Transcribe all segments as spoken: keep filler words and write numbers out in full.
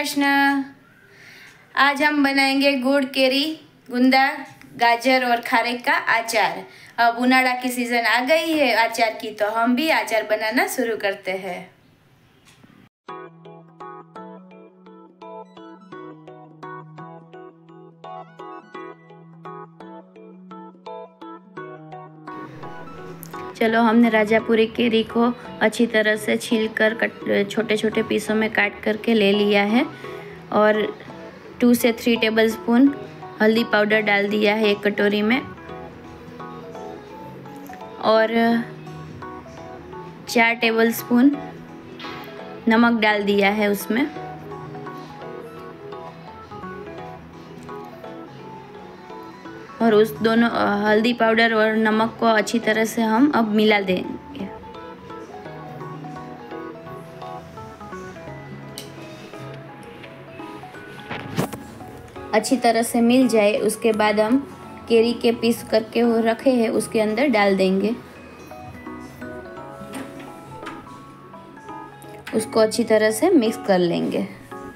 कृष्ण। आज हम बनाएंगे गुड़ केरी गुंदा गाजर और खारे का अचार। अब उनाड़ा की सीजन आ गई है अचार की, तो हम भी अचार बनाना शुरू करते हैं। चलो, हमने राजापुरी केरी को अच्छी तरह से छीलकर छोटे छोटे पीसों में काट करके ले लिया है और टू से थ्री टेबलस्पून हल्दी पाउडर डाल दिया है एक कटोरी में और चार टेबलस्पून नमक डाल दिया है उसमें। और उस दोनों हल्दी पाउडर और नमक को अच्छी तरह से हम अब मिला देंगे। अच्छी तरह से मिल जाए उसके बाद हम केरी के पीस करके वो रखे हैं उसके अंदर डाल देंगे। उसको अच्छी तरह से मिक्स कर लेंगे।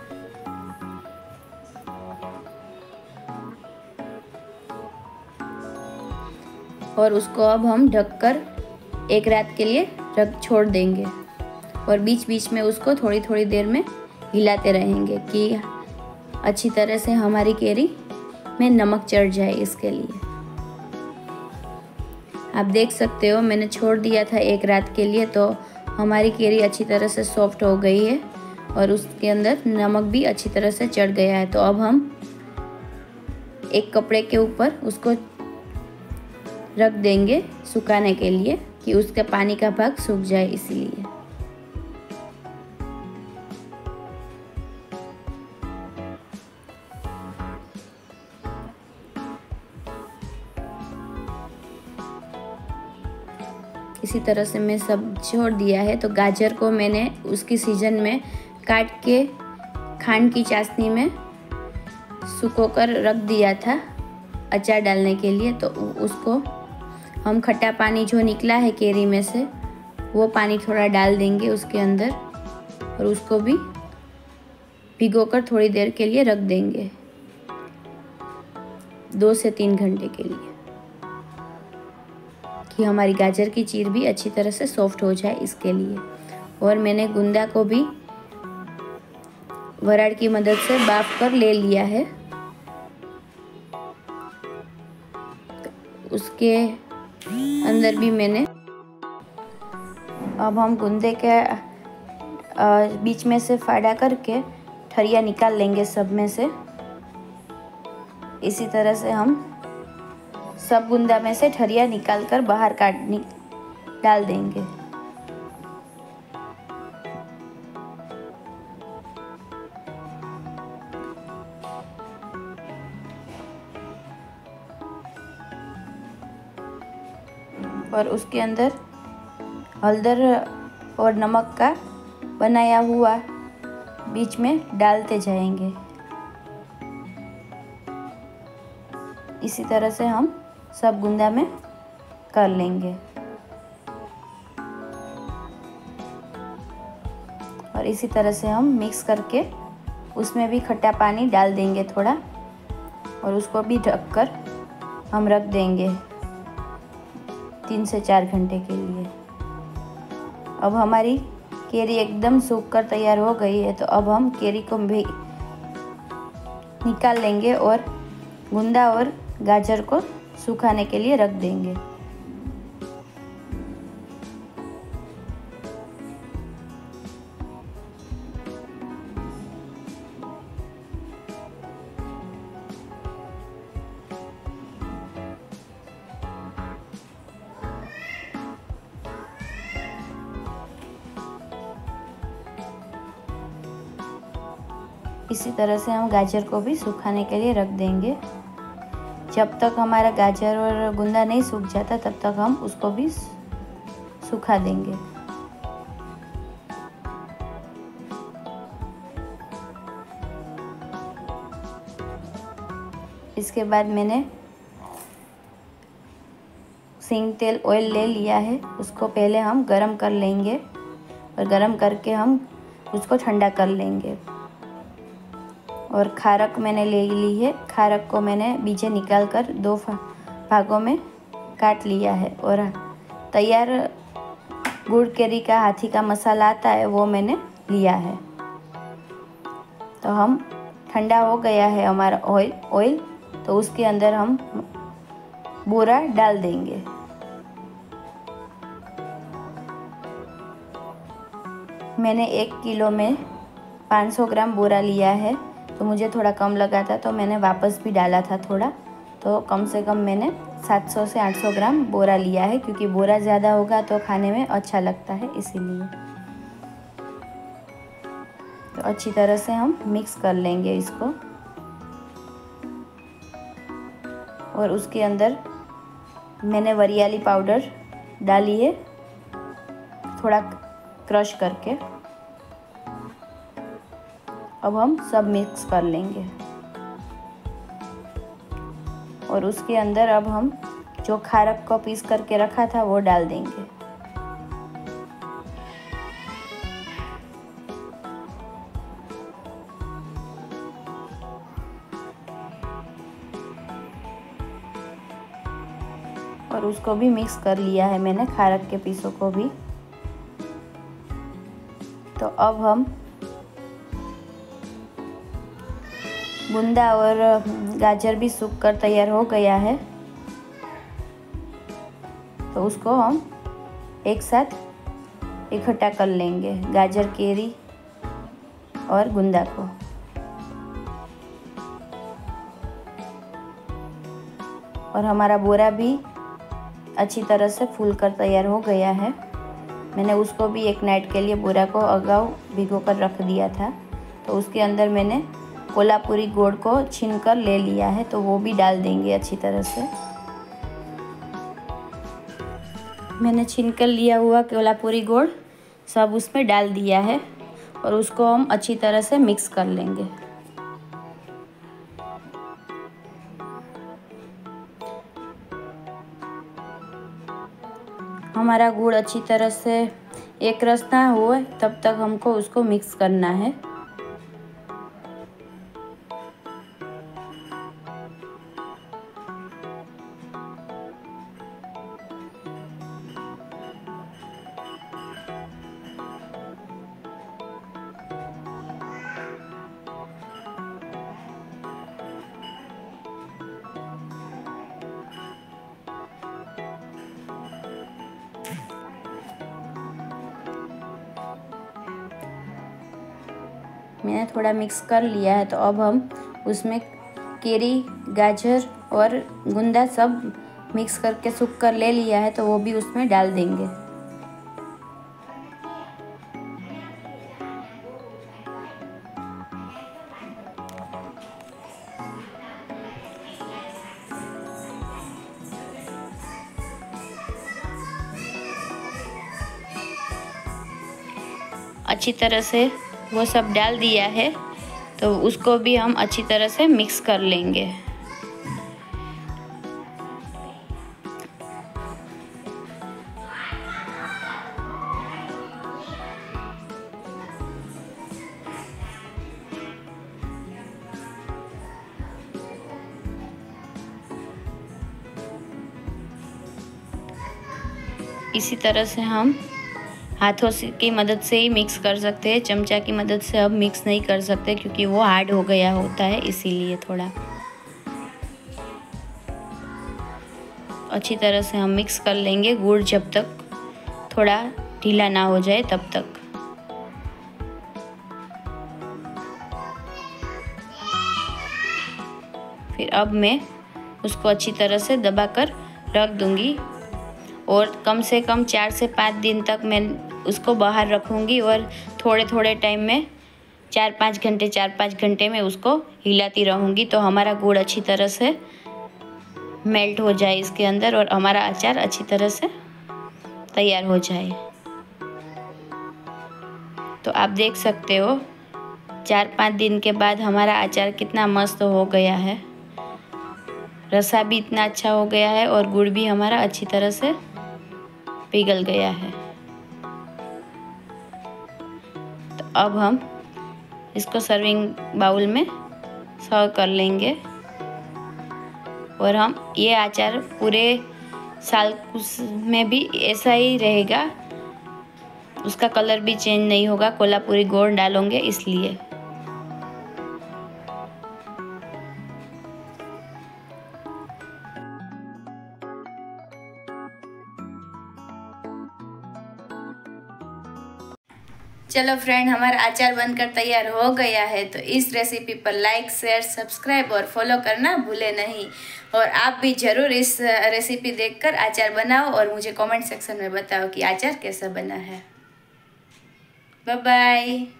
और उसको अब हम ढककर एक रात के लिए रख छोड़ देंगे और बीच बीच में उसको थोड़ी थोड़ी देर में हिलाते रहेंगे कि अच्छी तरह से हमारी केरी में नमक चढ़ जाए। इसके लिए आप देख सकते हो मैंने छोड़ दिया था एक रात के लिए, तो हमारी केरी अच्छी तरह से सॉफ्ट हो गई है और उसके अंदर नमक भी अच्छी तरह से चढ़ गया है। तो अब हम एक कपड़े के ऊपर उसको रख देंगे सुखाने के लिए कि उसका पानी का भाग सूख जाए। इसीलिए इसी तरह से मैं सब छोड़ दिया है। तो गाजर को मैंने उसकी सीजन में काट के खांड की चाशनी में सुखोकर रख दिया था अचार डालने के लिए। तो उसको हम खट्टा पानी जो निकला है केरी में से वो पानी थोड़ा डाल देंगे उसके अंदर और उसको भी भिगोकर थोड़ी देर के लिए रख देंगे, दो से तीन घंटे के लिए, कि हमारी गाजर की चीर भी अच्छी तरह से सॉफ्ट हो जाए इसके लिए। और मैंने गुंदा को भी वराड़ की मदद से बाफ कर ले लिया है। उसके अंदर भी मैंने अब हम गुंदे के बीच में से फाड़ा करके ठरिया निकाल लेंगे सब में से। इसी तरह से हम सब गुंदा में से ठरिया निकाल कर बाहर काट डाल देंगे। और उसके अंदर हल्दर और नमक का बनाया हुआ बीच में डालते जाएंगे। इसी तरह से हम सब गुंदा में कर लेंगे। और इसी तरह से हम मिक्स करके उसमें भी खट्टा पानी डाल देंगे थोड़ा और उसको भी ढककर हम रख देंगे तीन से चार घंटे के लिए। अब हमारी केरी एकदम सूख कर तैयार हो गई है। तो अब हम केरी को भी निकाल लेंगे और गुंदा और गाजर को सुखाने के लिए रख देंगे। इसी तरह से हम गाजर को भी सुखाने के लिए रख देंगे। जब तक हमारा गाजर और गुंदा नहीं सूख जाता तब तक हम उसको भी सुखा देंगे। इसके बाद मैंने सिंग तेल ऑयल ले लिया है, उसको पहले हम गरम कर लेंगे और गरम करके हम उसको ठंडा कर लेंगे। और खारक मैंने ले ली है। खारक को मैंने बीजे निकाल कर दो भागों में काट लिया है। और तैयार गुड़ कैरी का हाथी का मसाला आता है वो मैंने लिया है। तो हम ठंडा हो गया है हमारा ऑयल ऑयल तो उसके अंदर हम बोरा डाल देंगे। मैंने एक किलो में पाँच सौ ग्राम बोरा लिया है तो मुझे थोड़ा कम लगा था तो मैंने वापस भी डाला था थोड़ा। तो कम से कम मैंने सात सौ से आठ सौ ग्राम बोरा लिया है क्योंकि बोरा ज़्यादा होगा तो खाने में अच्छा लगता है, इसीलिए। तो अच्छी तरह से हम मिक्स कर लेंगे इसको। और उसके अंदर मैंने वरियाली पाउडर डाली है थोड़ा क्रश करके। अब हम सब मिक्स कर लेंगे। और उसके अंदर अब हम जो खारक को पीस करके रखा था वो डाल देंगे। और उसको भी मिक्स कर लिया है मैंने, खारक के पीसों को भी। तो अब हम गुंदा और गाजर भी सूख कर तैयार हो गया है तो उसको हम एक साथ इकट्ठा कर लेंगे, गाजर कैरी और गुंदा को। और हमारा बोरा भी अच्छी तरह से फूल कर तैयार हो गया है। मैंने उसको भी एक नाइट के लिए बोरा को अगाऊ भिगो कर रख दिया था। तो उसके अंदर मैंने कोल्हापुरी गुड़ को छीन कर ले लिया है तो वो भी डाल देंगे अच्छी तरह से। मैंने छीन कर लिया हुआ कोल्हापुरी गुड़ सब उसमें डाल दिया है और उसको हम अच्छी तरह से मिक्स कर लेंगे। हमारा गुड़ अच्छी तरह से एक रस ना हो तब तक हमको उसको मिक्स करना है। मैंने थोड़ा मिक्स कर लिया है तो अब हम उसमें कैरी, गाजर और गुंदा सब मिक्स करके सूख कर ले लिया है तो वो भी उसमें डाल देंगे। अच्छी तरह से वो सब डाल दिया है तो उसको भी हम अच्छी तरह से मिक्स कर लेंगे। इसी तरह से हम हाथों से की मदद से ही मिक्स कर सकते हैं, चमचा की मदद से अब मिक्स नहीं कर सकते क्योंकि वो हार्ड हो गया होता है, इसीलिए थोड़ा अच्छी तरह से हम मिक्स कर लेंगे गुड़ जब तक थोड़ा ढीला ना हो जाए तब तक। फिर अब मैं उसको अच्छी तरह से दबाकर रख दूंगी और कम से कम चार से पाँच दिन तक मैं उसको बाहर रखूँगी और थोड़े थोड़े टाइम में चार पाँच घंटे चार पाँच घंटे में उसको हिलाती रहूँगी तो हमारा गुड़ अच्छी तरह से मेल्ट हो जाए इसके अंदर और हमारा अचार अच्छी तरह से तैयार हो जाए। तो आप देख सकते हो चार पाँच दिन के बाद हमारा अचार कितना मस्त हो गया है। रसा भी इतना अच्छा हो गया है और गुड़ भी हमारा अच्छी तरह से पिघल गया है। तो अब हम इसको सर्विंग बाउल में सर्व कर लेंगे। और हम ये अचार पूरे साल में भी ऐसा ही रहेगा, उसका कलर भी चेंज नहीं होगा, कोल्हापुरी गोड़ डालोगे इसलिए। चलो फ्रेंड, हमारा अचार बनकर तैयार हो गया है। तो इस रेसिपी पर लाइक, शेयर, सब्सक्राइब और फॉलो करना भूले नहीं। और आप भी ज़रूर इस रेसिपी देखकर अचार बनाओ और मुझे कमेंट सेक्शन में बताओ कि अचार कैसा बना है। Bye bye.